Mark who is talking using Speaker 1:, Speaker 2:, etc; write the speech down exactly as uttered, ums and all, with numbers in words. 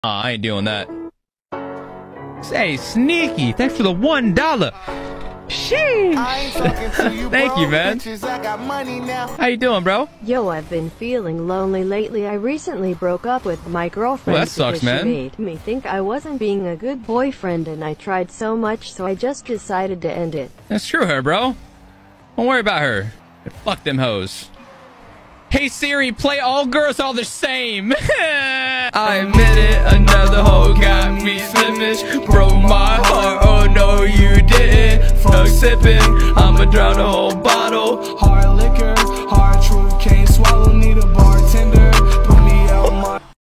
Speaker 1: Aw, I ain't doing that. Say, Sneaky, thanks for the one dollar. Sheesh. Thank you, man. How you doing, bro?
Speaker 2: Yo, I've been feeling lonely lately. I recently broke up with my girlfriend.
Speaker 1: Well, that sucks,
Speaker 2: because
Speaker 1: man.
Speaker 2: She made me think I wasn't being a good boyfriend, and I tried so much, so I just decided to end it.
Speaker 1: That's true, her, bro. Don't worry about her. Fuck them hoes. Hey Siri, play All Girls All the Same. I admit it, another hoe got me slipping. Broke my heart, oh no you didn't. Fuck sipping, I'ma drown the whole body.